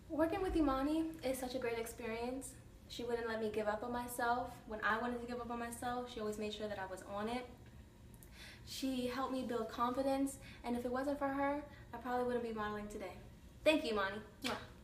Working with Imani is such a great experience. She wouldn't let me give up on myself. When I wanted to give up on myself, she always made sure that I was on it. She helped me build confidence, and if it wasn't for her, I probably wouldn't be modeling today. Thank you, Imani. Mwah.